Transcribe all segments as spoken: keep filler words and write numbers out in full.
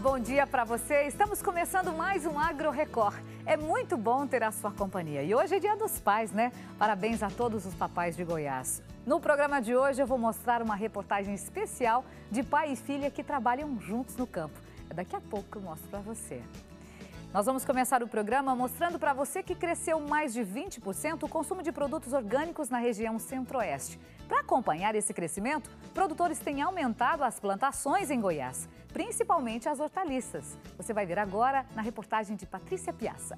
bom dia para você. Estamos começando mais um Agro Record. É muito bom ter a sua companhia. E hoje é dia dos pais, né? Parabéns a todos os papais de Goiás. No programa de hoje eu vou mostrar uma reportagem especial de pai e filha que trabalham juntos no campo. Daqui a pouco eu mostro para você. Nós vamos começar o programa mostrando para você que cresceu mais de vinte por cento o consumo de produtos orgânicos na região centro-oeste. Para acompanhar esse crescimento, produtores têm aumentado as plantações em Goiás, principalmente as hortaliças. Você vai ver agora na reportagem de Patrícia Piazza.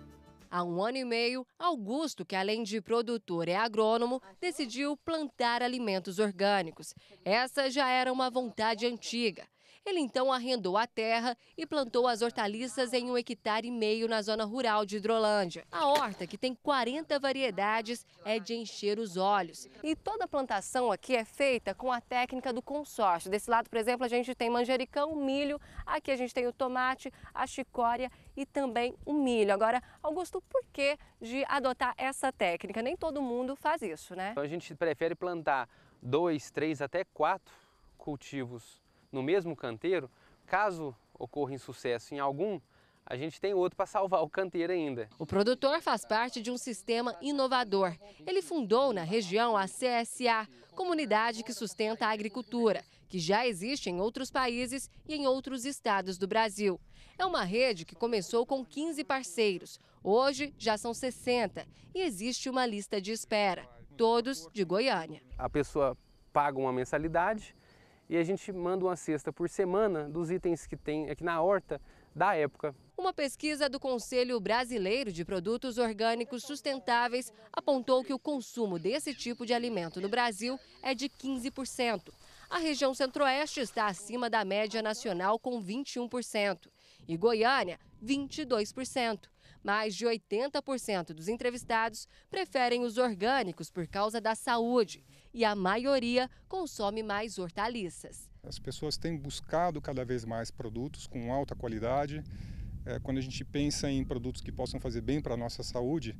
Há um ano e meio, Augusto, que além de produtor é agrônomo, decidiu plantar alimentos orgânicos. Essa já era uma vontade antiga. Ele então arrendou a terra e plantou as hortaliças em um hectare e meio na zona rural de Hidrolândia. A horta, que tem quarenta variedades, é de encher os olhos. E toda a plantação aqui é feita com a técnica do consórcio. Desse lado, por exemplo, a gente tem manjericão, milho. Aqui a gente tem o tomate, a chicória e também o milho. Agora, Augusto, por que de adotar essa técnica? Nem todo mundo faz isso, né? A gente prefere plantar dois, três, até quatro cultivos no mesmo canteiro. Caso ocorra insucesso em algum, a gente tem outro para salvar o canteiro ainda. O produtor faz parte de um sistema inovador. Ele fundou na região a C S A, comunidade que sustenta a agricultura, que já existe em outros países e em outros estados do Brasil. É uma rede que começou com quinze parceiros. Hoje já são sessenta e existe uma lista de espera, todos de Goiânia. A pessoa paga uma mensalidade e a gente manda uma cesta por semana dos itens que tem aqui na horta da época. Uma pesquisa do Conselho Brasileiro de Produtos Orgânicos Sustentáveis apontou que o consumo desse tipo de alimento no Brasil é de quinze por cento. A região centro-oeste está acima da média nacional com vinte e um por cento e Goiânia, vinte e dois por cento. Mais de oitenta por cento dos entrevistados preferem os orgânicos por causa da saúde e a maioria consome mais hortaliças. As pessoas têm buscado cada vez mais produtos com alta qualidade. É, quando a gente pensa em produtos que possam fazer bem para a nossa saúde,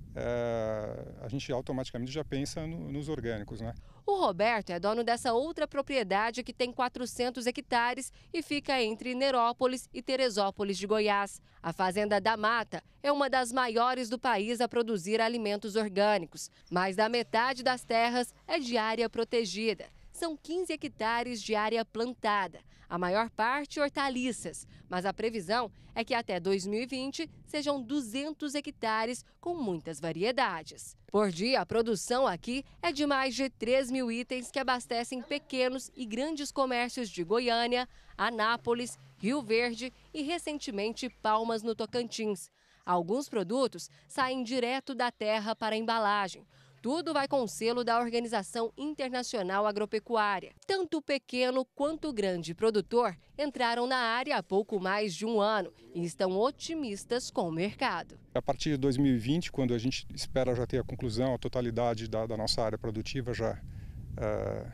é, a gente automaticamente já pensa no, nos orgânicos, né? O Roberto é dono dessa outra propriedade que tem quatrocentos hectares e fica entre Nerópolis e Teresópolis de Goiás. A Fazenda da Mata é uma das maiores do país a produzir alimentos orgânicos. Mais da metade das terras é de área protegida. São quinze hectares de área plantada, a maior parte hortaliças, mas a previsão é que até dois mil e vinte sejam duzentos hectares com muitas variedades. Por dia, a produção aqui é de mais de três mil itens que abastecem pequenos e grandes comércios de Goiânia, Anápolis, Rio Verde e, recentemente, Palmas, no Tocantins. Alguns produtos saem direto da terra para a embalagem. Tudo vai com o selo da Organização Internacional Agropecuária. Tanto o pequeno quanto o grande produtor entraram na área há pouco mais de um ano e estão otimistas com o mercado. A partir de dois mil e vinte, quando a gente espera já ter a conclusão, a totalidade da, da nossa área produtiva já, uh,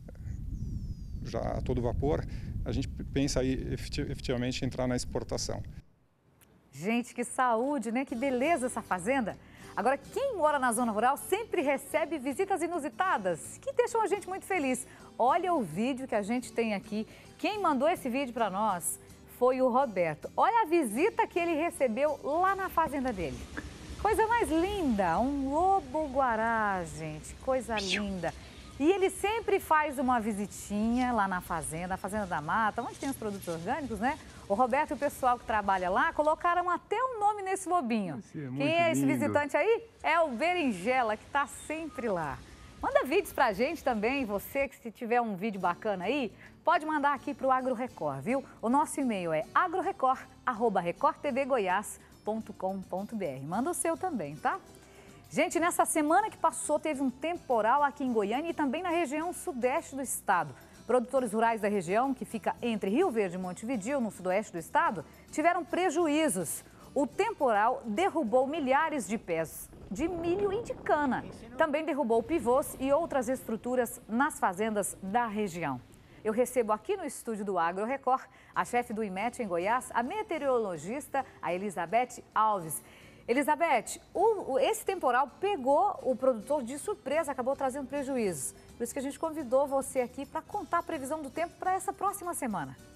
já a todo vapor, a gente pensa aí efetivamente em entrar na exportação. Gente, que saúde, né? Que beleza essa fazenda! Agora, quem mora na zona rural sempre recebe visitas inusitadas, que deixam a gente muito feliz. Olha o vídeo que a gente tem aqui. Quem mandou esse vídeo para nós foi o Roberto. Olha a visita que ele recebeu lá na fazenda dele. Coisa mais linda, um lobo-guará, gente, coisa linda. E ele sempre faz uma visitinha lá na fazenda, a Fazenda da Mata, onde tem os produtos orgânicos, né? O Roberto e o pessoal que trabalha lá colocaram até um nome nesse lobinho. É Quem é esse lindo. visitante aí? É o Berinjela, que está sempre lá. Manda vídeos pra gente também, você que se tiver um vídeo bacana aí, pode mandar aqui pro Agro Record, viu? O nosso e-mail é agrorecord arroba record t v goiás ponto com ponto b r. Manda o seu também, tá? Gente, nessa semana que passou teve um temporal aqui em Goiânia e também na região sudeste do estado. Produtores rurais da região, que fica entre Rio Verde e Montevidéu, no sudoeste do estado, tiveram prejuízos. O temporal derrubou milhares de pés de milho e de cana. Também derrubou pivôs e outras estruturas nas fazendas da região. Eu recebo aqui no estúdio do Agro Record a chefe do IMET em Goiás, a meteorologista, a Elizabeth Alves. Elizabeth, o, o, esse temporal pegou o produtor de surpresa, acabou trazendo prejuízos. Por isso que a gente convidou você aqui para contar a previsão do tempo para essa próxima semana.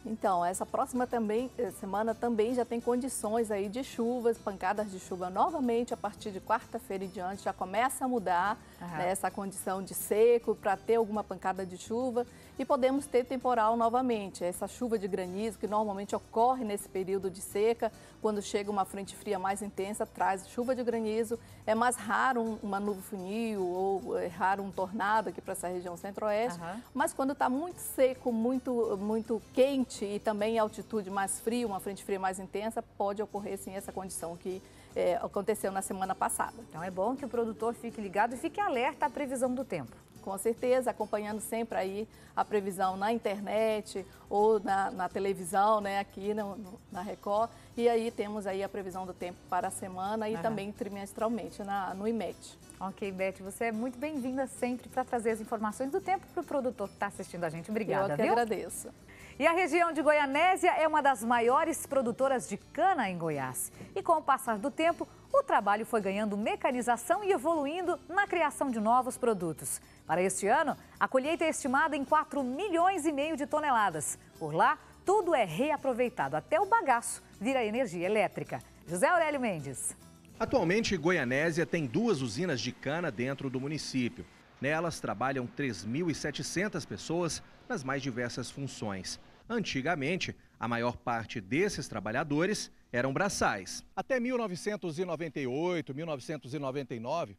Então, essa próxima também, semana também já tem condições aí de chuvas, pancadas de chuva novamente a partir de quarta-feira e diante, já começa a mudar né, essa condição de seco para ter alguma pancada de chuva e podemos ter temporal novamente. Essa chuva de granizo que normalmente ocorre nesse período de seca, quando chega uma frente fria mais intensa, traz chuva de granizo. É mais raro um, uma nuvem funil ou é raro um tornado aqui para essa região centro-oeste, uhum. mas quando está muito seco, muito, muito quente, e também em altitude mais fria, uma frente fria mais intensa, pode ocorrer sim essa condição que é, aconteceu na semana passada. Então é bom que o produtor fique ligado e fique alerta à previsão do tempo. Com certeza, acompanhando sempre aí a previsão na internet ou na, na televisão, né, aqui no, no, na Record. E aí temos aí a previsão do tempo para a semana e uhum. também trimestralmente na, no I M E T. Ok, Beth, você é muito bem-vinda sempre para trazer as informações do tempo para o produtor que está assistindo a gente. Obrigada, Eu que viu? agradeço. E a região de Goianésia é uma das maiores produtoras de cana em Goiás. E com o passar do tempo, o trabalho foi ganhando mecanização e evoluindo na criação de novos produtos. Para este ano, a colheita é estimada em quatro milhões e meio de toneladas. Por lá, tudo é reaproveitado, até o bagaço vira energia elétrica. José Aurélio Mendes. Atualmente, Goianésia tem duas usinas de cana dentro do município. Nelas trabalham três mil e setecentas pessoas nas mais diversas funções. Antigamente, a maior parte desses trabalhadores eram braçais. Até mil novecentos e noventa e oito, mil novecentos e noventa e nove,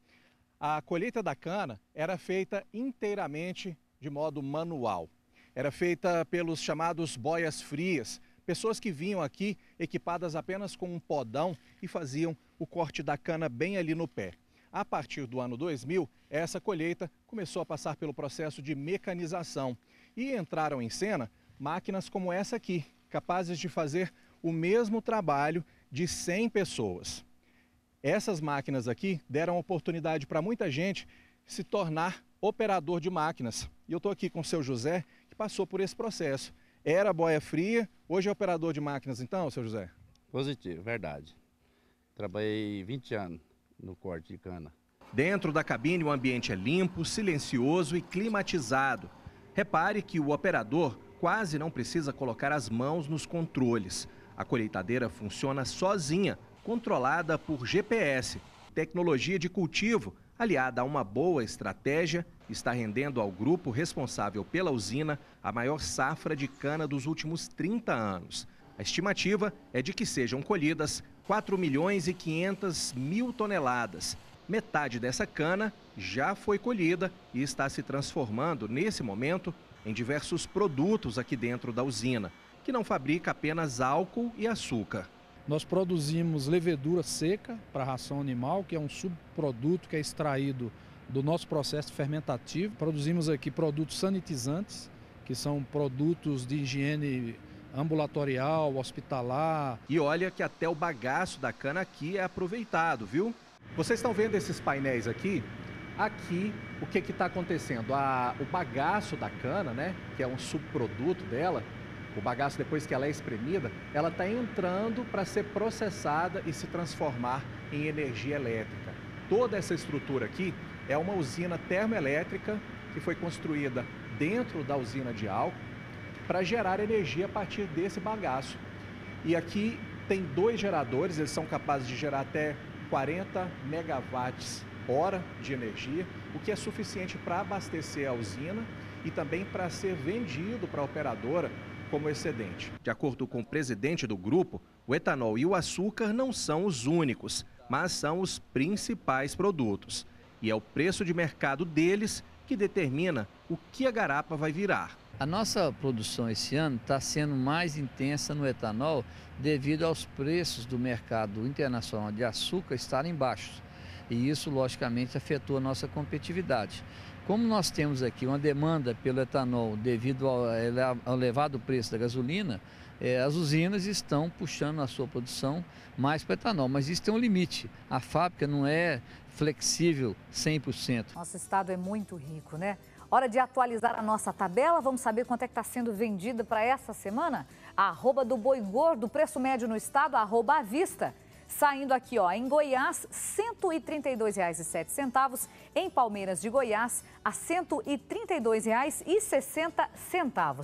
a colheita da cana era feita inteiramente de modo manual. Era feita pelos chamados boias frias, pessoas que vinham aqui equipadas apenas com um podão e faziam o corte da cana bem ali no pé. A partir do ano dois mil, essa colheita começou a passar pelo processo de mecanização e entraram em cena máquinas como essa aqui, capazes de fazer o mesmo trabalho de cem pessoas. Essas máquinas aqui deram oportunidade para muita gente se tornar operador de máquinas. E eu estou aqui com o seu José, que passou por esse processo. Era boia fria, hoje é operador de máquinas então, seu José? Positivo, verdade. Trabalhei vinte anos no corte de cana. Dentro da cabine o ambiente é limpo, silencioso e climatizado. Repare que o operador quase não precisa colocar as mãos nos controles. A colheitadeira funciona sozinha, controlada por G P S. Tecnologia de cultivo, aliada a uma boa estratégia, está rendendo ao grupo responsável pela usina a maior safra de cana dos últimos trinta anos. A estimativa é de que sejam colhidas quatro milhões e quinhentas mil toneladas. Metade dessa cana já foi colhida e está se transformando, nesse momento, em diversos produtos aqui dentro da usina, que não fabrica apenas álcool e açúcar. Nós produzimos levedura seca para ração animal, que é um subproduto que é extraído do nosso processo fermentativo. Produzimos aqui produtos sanitizantes, que são produtos de higiene ambulatorial, hospitalar. E olha que até o bagaço da cana aqui é aproveitado, viu? Vocês estão vendo esses painéis aqui? Aqui, o que está acontecendo? A, o bagaço da cana, né, que é um subproduto dela, o bagaço depois que ela é espremida, ela está entrando para ser processada e se transformar em energia elétrica. Toda essa estrutura aqui é uma usina termoelétrica que foi construída dentro da usina de álcool para gerar energia a partir desse bagaço. E aqui tem dois geradores, eles são capazes de gerar até quarenta megawatts hora de energia, o que é suficiente para abastecer a usina e também para ser vendido para a operadora como excedente. De acordo com o presidente do grupo, o etanol e o açúcar não são os únicos, mas são os principais produtos. E é o preço de mercado deles que determina o que a garapa vai virar. A nossa produção esse ano está sendo mais intensa no etanol devido aos preços do mercado internacional de açúcar estarem baixos. E isso, logicamente, afetou a nossa competitividade. Como nós temos aqui uma demanda pelo etanol devido ao elevado preço da gasolina, eh, as usinas estão puxando a sua produção mais para o etanol. Mas isso tem um limite. A fábrica não é flexível cem por cento. Nosso estado é muito rico, né? Hora de atualizar a nossa tabela. Vamos saber quanto é que está sendo vendida para essa semana? A arroba do boi gordo, preço médio no estado, arroba à vista. Saindo aqui, ó, em Goiás, cento e trinta e dois reais e sete centavos. Em Palmeiras de Goiás, a cento e trinta e dois reais e sessenta centavos.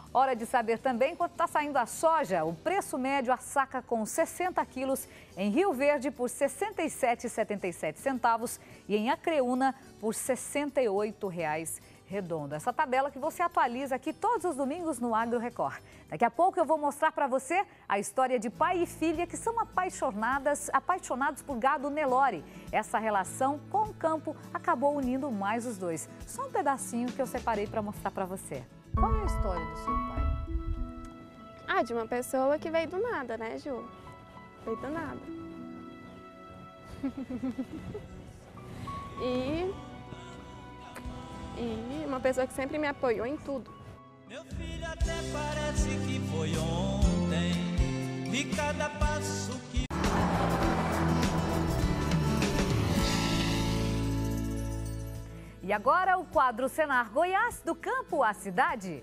Hora de saber também quanto está saindo a soja. O preço médio a saca com sessenta quilos em Rio Verde por sessenta e sete reais e setenta e sete centavos e em Acreúna por sessenta e oito reais redondo. Essa tabela que você atualiza aqui todos os domingos no Agro Record. Daqui a pouco eu vou mostrar para você a história de pai e filha que são apaixonadas, apaixonados por gado Nelore. Essa relação com o campo acabou unindo mais os dois. Só um pedacinho que eu separei para mostrar para você. Qual é a história do seu pai? Ah, de uma pessoa que veio do nada, né, Ju? Veio do nada. e... E uma pessoa que sempre me apoiou em tudo. Meu filho até parece que foi ontem, de cada passo que... E agora o quadro Senar Goiás, do campo à cidade.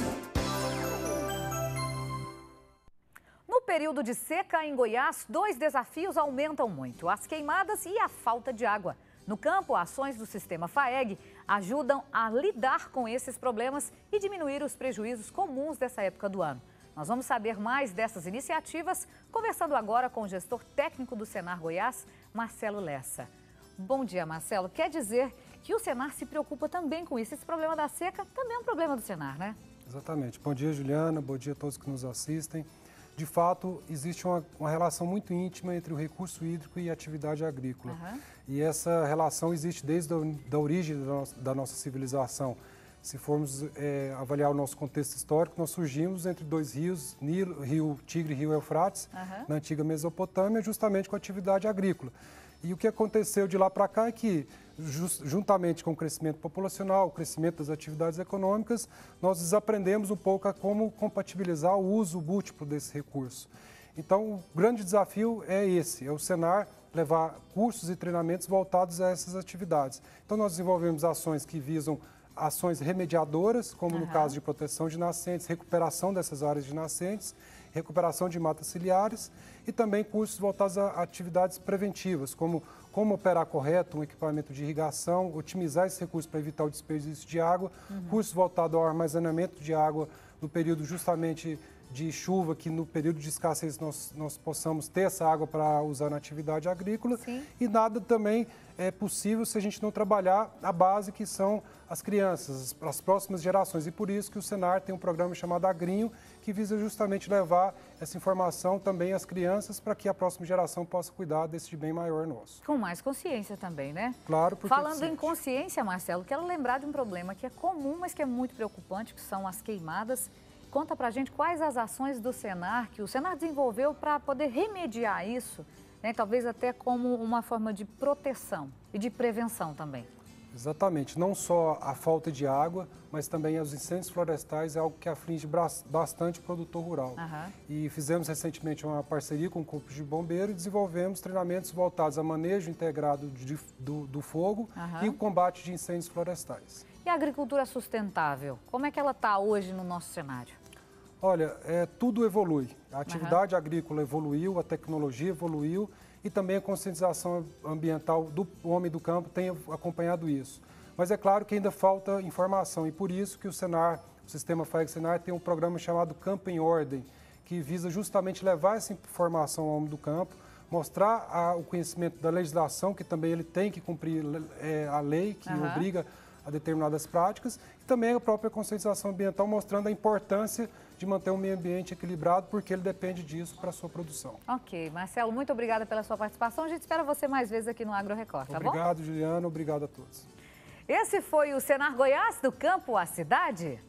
No período de seca em Goiás, dois desafios aumentam muito: as queimadas e a falta de água. No campo, ações do sistema FAEG ajudam a lidar com esses problemas e diminuir os prejuízos comuns dessa época do ano. Nós vamos saber mais dessas iniciativas conversando agora com o gestor técnico do Senar Goiás, Marcelo Lessa. Bom dia, Marcelo. Quer dizer que o Senar se preocupa também com isso. Esse problema da seca também é um problema do Senar, né? Exatamente. Bom dia, Juliana. Bom dia a todos que nos assistem. De fato, existe uma, uma relação muito íntima entre o recurso hídrico e a atividade agrícola. Uhum. E essa relação existe desde a da origem da nossa, da nossa civilização. Se formos é, avaliar o nosso contexto histórico, nós surgimos entre dois rios, Nilo, Rio Tigre e Rio Eufrates, uhum. na antiga Mesopotâmia, justamente com a atividade agrícola. E o que aconteceu de lá para cá é que, just, juntamente com o crescimento populacional, o crescimento das atividades econômicas, nós desaprendemos um pouco a como compatibilizar o uso múltiplo desse recurso. Então, o grande desafio é esse, é o Senar levar cursos e treinamentos voltados a essas atividades. Então, nós desenvolvemos ações que visam ações remediadoras, como uhum. no caso de proteção de nascentes, recuperação dessas áreas de nascentes, recuperação de matas ciliares e também cursos voltados a atividades preventivas, como como operar correto um equipamento de irrigação, otimizar esse recurso para evitar o desperdício de água, uhum. cursos voltados ao armazenamento de água no período justamente de chuva, que no período de escassez nós, nós possamos ter essa água para usar na atividade agrícola. Sim. E nada também é possível se a gente não trabalhar a base, que são as crianças, as próximas gerações. E por isso que o Senar tem um programa chamado Agrinho, que visa justamente levar essa informação também às crianças, para que a próxima geração possa cuidar desse bem maior nosso. Com mais consciência também, né? Claro, porque... Falando em consciência, Marcelo, quero lembrar de um problema que é comum, mas que é muito preocupante, que são as queimadas. Conta pra gente quais as ações do Senar, que o Senar desenvolveu para poder remediar isso, né? Talvez até como uma forma de proteção e de prevenção também. Exatamente, não só a falta de água, mas também os incêndios florestais é algo que aflige bastante o produtor rural. Uhum. E fizemos recentemente uma parceria com o Corpo de Bombeiro e desenvolvemos treinamentos voltados a manejo integrado de, do, do fogo uhum. e o combate de incêndios florestais. E a agricultura sustentável, como é que ela está hoje no nosso cenário? Olha, é, tudo evolui. A atividade uhum. agrícola evoluiu, a tecnologia evoluiu e também a conscientização ambiental do homem do campo tem acompanhado isso. Mas é claro que ainda falta informação e por isso que o Senar, o Sistema FAEG Senar, tem um programa chamado Campo em Ordem, que visa justamente levar essa informação ao homem do campo, mostrar a, o conhecimento da legislação, que também ele tem que cumprir é, a lei, que uhum. obriga a determinadas práticas, e também a própria conscientização ambiental, mostrando a importância de manter um meio ambiente equilibrado, porque ele depende disso para a sua produção. Ok. Marcelo, muito obrigada pela sua participação. A gente espera você mais vezes aqui no Agro Record, tá Obrigado, bom? Obrigado, Juliana. Obrigado a todos. Esse foi o Senar Goiás, do campo à cidade.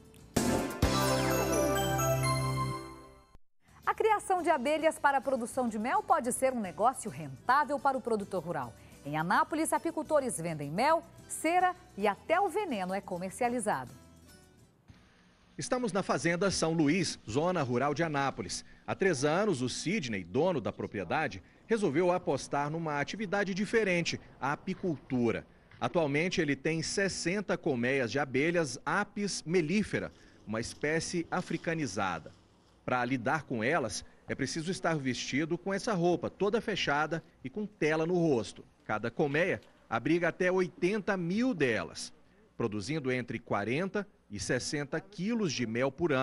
A criação de abelhas para a produção de mel pode ser um negócio rentável para o produtor rural. Em Anápolis, apicultores vendem mel, cera e até o veneno é comercializado. Estamos na Fazenda São Luís, zona rural de Anápolis. Há três anos, o Sidney, dono da propriedade, resolveu apostar numa atividade diferente, a apicultura. Atualmente, ele tem sessenta colmeias de abelhas Apis mellifera, uma espécie africanizada. Para lidar com elas, é preciso estar vestido com essa roupa toda fechada e com tela no rosto. Cada colmeia abriga até oitenta mil delas, produzindo entre quarenta e sessenta quilos de mel por ano,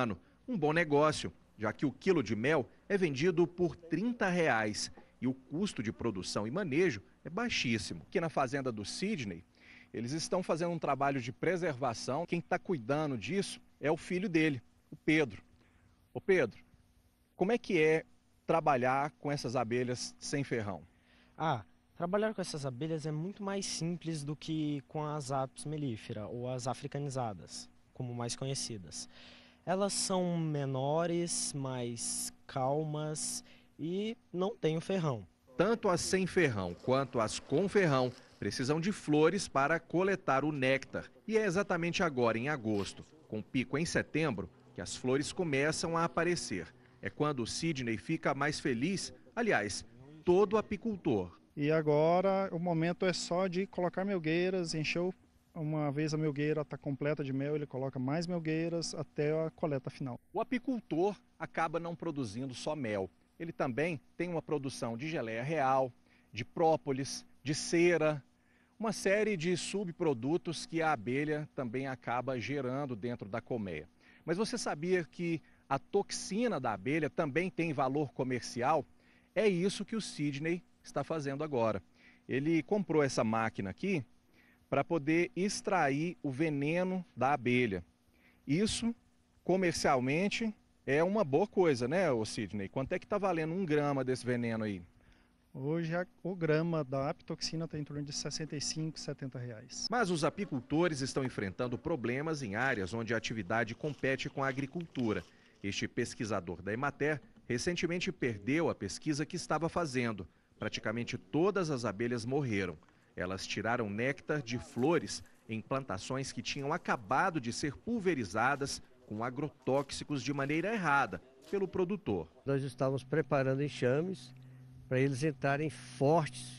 Um bom negócio, já que o quilo de mel é vendido por trinta reais e o custo de produção e manejo é baixíssimo. Aqui na fazenda do Sidney, eles estão fazendo um trabalho de preservação. Quem está cuidando disso é o filho dele, o Pedro. Ô Pedro, como é que é trabalhar com essas abelhas sem ferrão? Ah, trabalhar com essas abelhas é muito mais simples do que com as apis mellifera ou as africanizadas, como mais conhecidas. Elas são menores, mais calmas e não têm o ferrão. Tanto as sem ferrão quanto as com ferrão precisam de flores para coletar o néctar. E é exatamente agora, em agosto, com pico em setembro, que as flores começam a aparecer. É quando o Sidney fica mais feliz, aliás, todo apicultor. E agora o momento é só de colocar melgueiras, encher, uma vez a melgueira está completa de mel, ele coloca mais melgueiras até a coleta final. O apicultor acaba não produzindo só mel. Ele também tem uma produção de geleia real, de própolis, de cera, uma série de subprodutos que a abelha também acaba gerando dentro da colmeia. Mas você sabia que a toxina da abelha também tem valor comercial? É isso que o Sidney está fazendo agora. Ele comprou essa máquina aqui para poder extrair o veneno da abelha. Isso, comercialmente, é uma boa coisa, né, ô Sidney? Quanto é que está valendo um grama desse veneno aí? Hoje a, o grama da apitoxina está em torno de sessenta e cinco, setenta reais. Mas os apicultores estão enfrentando problemas em áreas onde a atividade compete com a agricultura. Este pesquisador da Emater recentemente perdeu a pesquisa que estava fazendo. Praticamente todas as abelhas morreram. Elas tiraram néctar de flores em plantações que tinham acabado de ser pulverizadas com agrotóxicos de maneira errada pelo produtor. Nós estávamos preparando enxames para eles entrarem fortes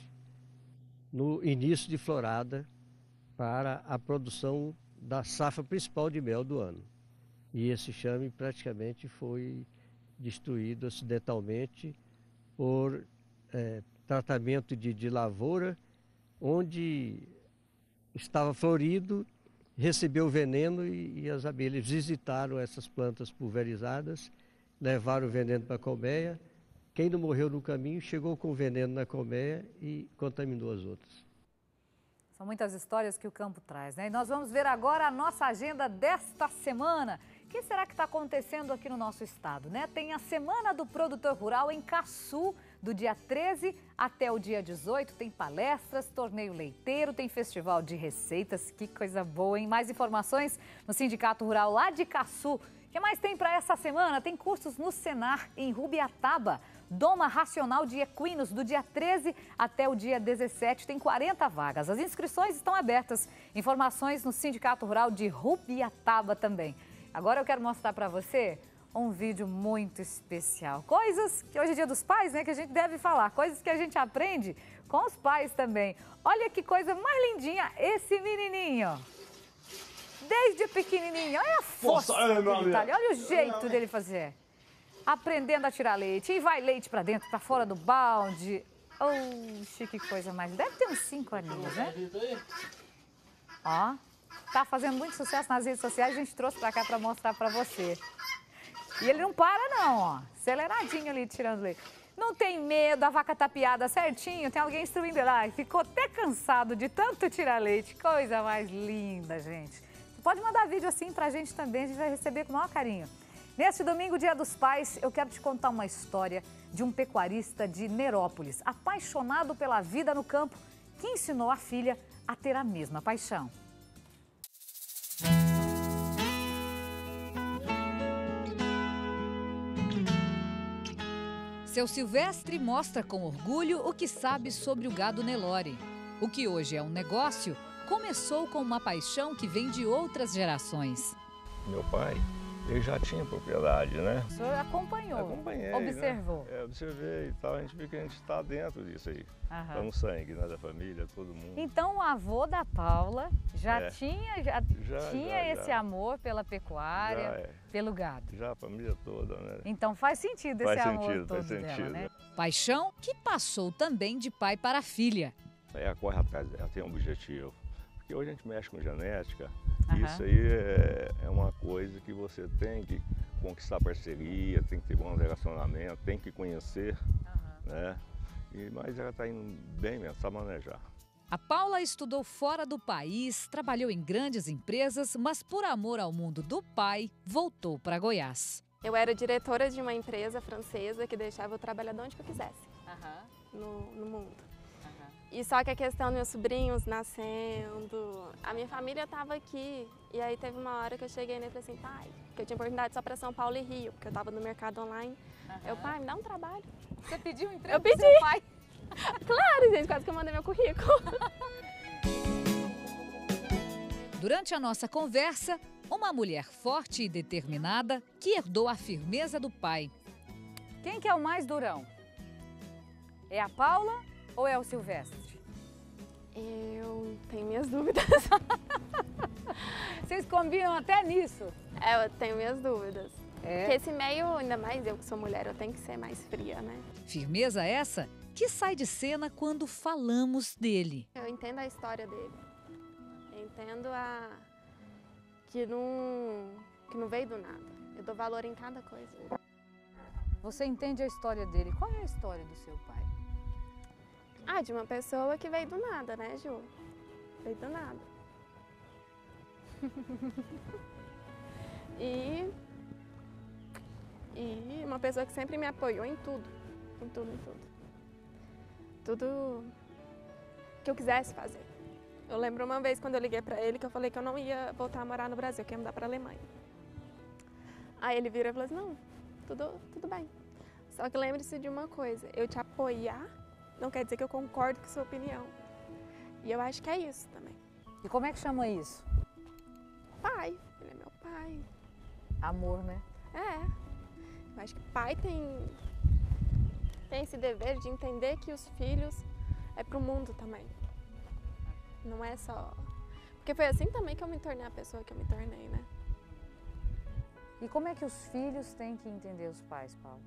no início de florada para a produção da safra principal de mel do ano. E esse enxame praticamente foi destruído acidentalmente por é, tratamento de, de lavoura, onde estava florido, recebeu veneno e, e as abelhas visitaram essas plantas pulverizadas, levaram o veneno para a colmeia. Quem não morreu no caminho chegou com veneno na colmeia e contaminou as outras. São muitas histórias que o campo traz, né? E nós vamos ver agora a nossa agenda desta semana. O que será que está acontecendo aqui no nosso estado, né? Tem a Semana do Produtor Rural em Caçu, do dia treze até o dia dezoito. Tem palestras, torneio leiteiro, tem festival de receitas. Que coisa boa, hein? Mais informações no Sindicato Rural lá de Caçu. O que mais tem para essa semana? Tem cursos no Senar, em Rubiataba. Doma Racional de Equinos, do dia treze até o dia dezessete, tem quarenta vagas. As inscrições estão abertas. Informações no Sindicato Rural de Rubiataba também. Agora eu quero mostrar para você um vídeo muito especial. Coisas que hoje é dia dos pais, né, que a gente deve falar. Coisas que a gente aprende com os pais também. Olha que coisa mais lindinha esse menininho. Desde pequenininho, olha a força dele, tá ali, olha o jeito dele fazer. Aprendendo a tirar leite. E vai leite pra dentro, pra fora do balde. Oxe, que coisa mais. Deve ter uns cinco aninhos, né? Ó, tá fazendo muito sucesso nas redes sociais. A gente trouxe pra cá pra mostrar pra você. E ele não para não, ó. Aceleradinho ali, tirando leite. Não tem medo, a vaca tá piada certinho. Tem alguém instruindo ele lá. Ficou até cansado de tanto tirar leite. Coisa mais linda, gente. Você pode mandar vídeo assim pra gente também. A gente vai receber com o maior carinho. Neste domingo, Dia dos Pais, eu quero te contar uma história de um pecuarista de Nerópolis, apaixonado pela vida no campo, que ensinou a filha a ter a mesma paixão. Seu Silvestre mostra com orgulho o que sabe sobre o gado Nelore. O que hoje é um negócio, começou com uma paixão que vem de outras gerações. Meu pai... ele já tinha propriedade, né? O senhor acompanhou, Acompanhei, observou. Né? É, observei e tal, a gente vê que a gente está dentro disso aí. Está no sangue, né, da família, todo mundo. Então o avô da Paula já é. tinha, já já, tinha já, esse já. amor pela pecuária, é. pelo gado. Já a família toda, né? Então faz sentido faz esse sentido, amor todo faz dela, sentido. né? Paixão que passou também de pai para filha. Ela corre atrás dela, tem um objetivo. Porque hoje a gente mexe com genética, Aham. isso aí é, é uma coisa que você tem que conquistar parceria, tem que ter bons relacionamentos, tem que conhecer, uhum. né? E, mas ela está indo bem mesmo, sabe manejar. A Paula estudou fora do país, trabalhou em grandes empresas, mas por amor ao mundo do pai, voltou para Goiás. Eu era diretora de uma empresa francesa que deixava eu trabalhar de onde que eu quisesse, uhum. no, no mundo. Uhum. E só que a questão dos meus sobrinhos nascendo, a minha família estava aqui. E aí teve uma hora que eu cheguei nele e falei assim, pai, que eu tinha oportunidade só para São Paulo e Rio, porque eu estava no mercado online. Uhum. Eu, pai, me dá um trabalho. Você pediu um emprego eu pedi. Pro seu pai? Claro, gente, quase que eu mandei meu currículo. Durante a nossa conversa, uma mulher forte e determinada que herdou a firmeza do pai. Quem que é o mais durão? É a Paula ou é o Silvestre? Eu tenho minhas dúvidas. Vocês combinam até nisso? É, eu tenho minhas dúvidas. É. Porque esse meio, ainda mais eu que sou mulher, eu tenho que ser mais fria, né? Firmeza essa que sai de cena quando falamos dele. Eu entendo a história dele. Eu entendo a... que não... que não veio do nada. Eu dou valor em cada coisa. Você entende a história dele. Qual é a história do seu pai? Ah, de uma pessoa que veio do nada, né, Ju? Veio do nada. e... E uma pessoa que sempre me apoiou em tudo. Em tudo, em tudo. Tudo que eu quisesse fazer. Eu lembro uma vez quando eu liguei pra ele que eu falei que eu não ia voltar a morar no Brasil, que ia mudar pra Alemanha. Aí ele virou e falou assim, não, tudo, tudo bem. Só que lembre-se de uma coisa, eu te apoiar não quer dizer que eu concordo com a sua opinião. E eu acho que é isso também. E como é que chama isso? Pai, ele é meu pai. Amor, né? É. Eu acho que pai tem, tem esse dever de entender que os filhos é pro mundo também. Não é só... Porque foi assim também que eu me tornei a pessoa que eu me tornei, né? E como é que os filhos têm que entender os pais, Paulo?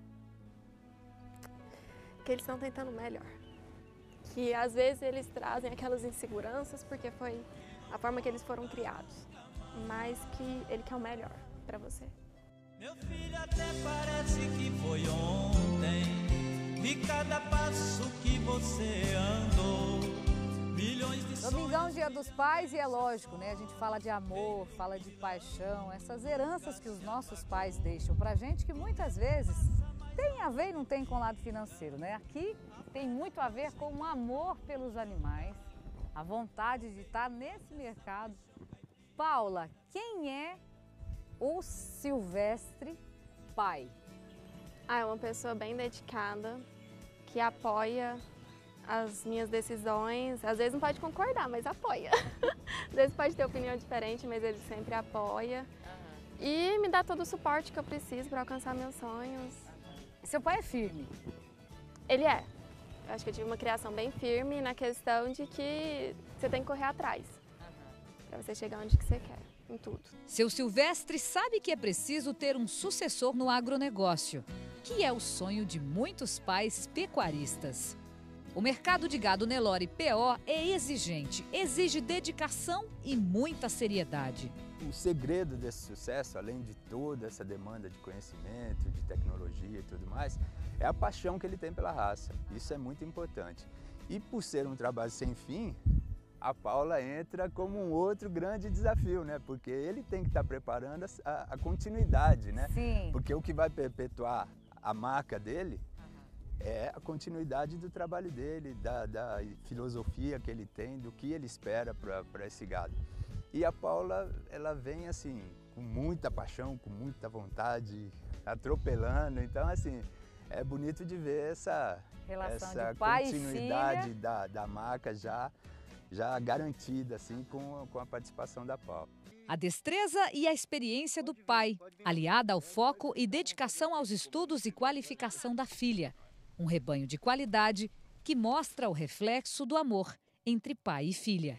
Que eles estão tentando melhor. Que às vezes eles trazem aquelas inseguranças porque foi a forma que eles foram criados. Mas que ele quer o melhor para você. Meu filho até parece que foi ontem, de cada passo que você andou, milhões de sonhos... Domingão, Dia dos Pais, e é lógico, né? A gente fala de amor, fala de paixão, essas heranças que os nossos pais deixam pra gente, que muitas vezes tem a ver e não tem com o lado financeiro, né? Aqui tem muito a ver com o amor pelos animais, a vontade de estar nesse mercado. Paula, quem é o Silvestre pai? Ah, é uma pessoa bem dedicada, que apoia as minhas decisões. Às vezes não pode concordar, mas apoia. Às vezes pode ter opinião diferente, mas ele sempre apoia. Uhum. E me dá todo o suporte que eu preciso para alcançar meus sonhos. E seu pai é firme? Ele é. Eu acho que eu tive uma criação bem firme na questão de que você tem que correr atrás. Uhum. Para você chegar onde que você quer. Em tudo. Seu Silvestre sabe que é preciso ter um sucessor no agronegócio, que é o sonho de muitos pais pecuaristas. O mercado de gado Nelore P O é exigente, exige dedicação e muita seriedade. O segredo desse sucesso, além de toda essa demanda de conhecimento, de tecnologia e tudo mais, é a paixão que ele tem pela raça. Isso é muito importante. E por ser um trabalho sem fim, a Paula entra como um outro grande desafio, né? Porque ele tem que estar preparando a, a continuidade, né? Sim. Porque o que vai perpetuar a marca dele é a continuidade do trabalho dele, da, da filosofia que ele tem, do que ele espera para esse gado. E a Paula, ela vem assim, com muita paixão, com muita vontade, atropelando. Então, assim, é bonito de ver essa, essa continuidade da, da marca já já garantida, assim, com, com a participação da Paula. A destreza e a experiência do pai, aliada ao foco e dedicação aos estudos e qualificação da filha. Um rebanho de qualidade que mostra o reflexo do amor entre pai e filha.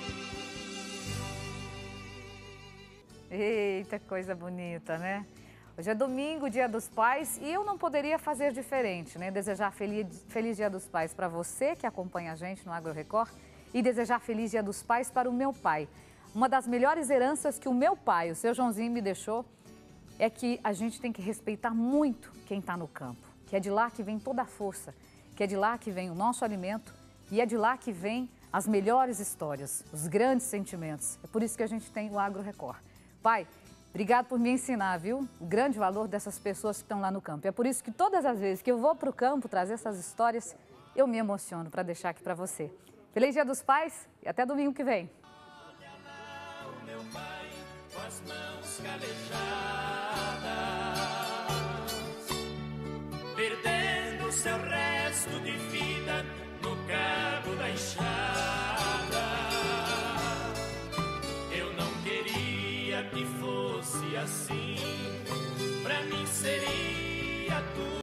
Eita, coisa bonita, né? Hoje é domingo, Dia dos Pais, e eu não poderia fazer diferente, né? Desejar feliz, feliz Dia dos Pais para você que acompanha a gente no Agro Record e desejar feliz Dia dos Pais para o meu pai. Uma das melhores heranças que o meu pai, o seu Joãozinho, me deixou é que a gente tem que respeitar muito quem está no campo, que é de lá que vem toda a força, que é de lá que vem o nosso alimento e é de lá que vem as melhores histórias, os grandes sentimentos. É por isso que a gente tem o Agro Record. Pai, obrigado por me ensinar, viu? O grande valor dessas pessoas que estão lá no campo. É por isso que todas as vezes que eu vou para o campo trazer essas histórias, eu me emociono para deixar aqui para você. Feliz Dia dos Pais e até domingo que vem. Olha lá o meu pai com as mãos calejadas, perdendo seu resto de vida no cabo da enxada. Eu não queria que fosse assim, pra mim seria tudo.